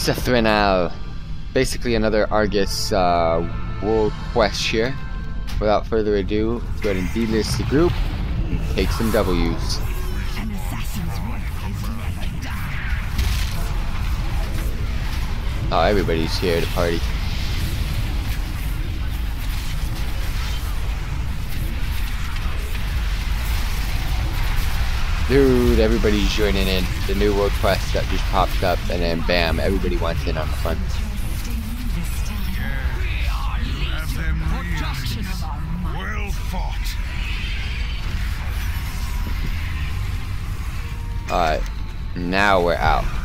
Sathrenael. Basically another Argus world quest here. Without further ado, let's go ahead and delist the group and take some W's. An assassin's work is never done. Oh, everybody's here to party. Dude, everybody's joining in. The new world quest that just popped up, and then bam, everybody wants in on the fun. Well fought. Alright, now we're out.